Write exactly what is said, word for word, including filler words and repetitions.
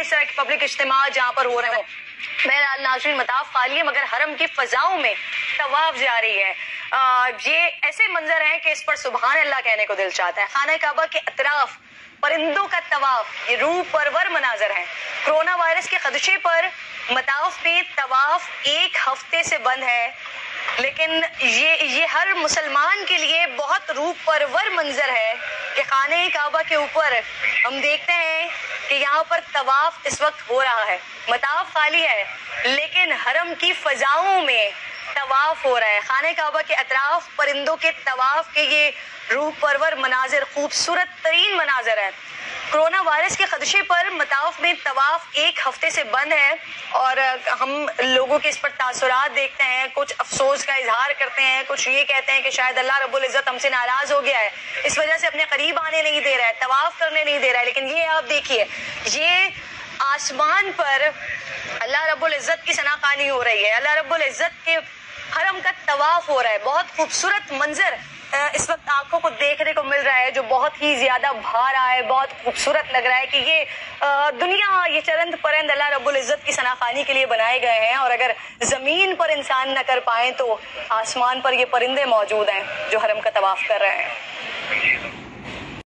اس طرح کے پبلک اجتماع جہاں پر ہو رہے ہوں. بہرحال ناظرین مطاف خالی ہے مگر حرم کی فضاؤں میں طواف جاری ہے. آ, یہ ایسے منظر ہیں کہ اس پر سبحان اللہ کہنے کو دل چاہتا ہے. خانہ کعبہ کے اطراف پرندوں کا طواف یہ روح پرور مناظر ہیں. کرونا وائرس کے خدشے پر مطاف میں طواف ایک ہفتے سے بند ہے لیکن یہ یہ ہر مسلمان کے لیے بہت روح پرور منظر ہے کہ خانہ کعبہ کے اوپر ہم دیکھتے ہیں کہ یہاں پر طواف اس وقت ہو رہا ہے. مطاف خالی ہے لیکن حرم کی فضاؤں میں طواف ہو رہا ہے. خانہ کعبہ کے اطراف پرندوں کے طواف کے یہ روح پرور مناظر خوبصورت ترین مناظر ہیں. کرونا وائرس کے خدشے پر مطاف میں طواف ایک ہفتے سے بند ہے اور ہم لوگوں کے اس پر تاثرات دیکھتے ہیں. کچھ افسوس کا اظہار کرتے ہیں, کچھ یہ کہتے ہیں کہ شاید اللہ رب العزت ہم سے ناراض ہو گیا ہے اس وجہ سے اپنے قریب آنے نہیں دے رہا ہے, طواف کرنے نہیں دے رہا ہے. لیکن یہ آپ دیکھیے یہ آسمان پر اللہ رب العزت کی ثنا خوانی ہو رہی ہے, اللہ رب العزت کے حرم کا طواف ہو رہا ہے. بہت خوبصورت منظر اس وقت آنکھوں کو دیکھنے کو مل رہا ہے جو بہت ہی زیادہ بھا رہا ہے, بہت خوبصورت لگ رہا ہے کہ یہ دنیا یہ چرند پرند اللہ رب العزت کی ثنا خوانی کے لیے بنائے گئے ہیں اور اگر زمین پر انسان نہ کر پائیں تو آسمان پر یہ پرندے موجود ہیں جو حرم کا طواف کر رہے ہیں.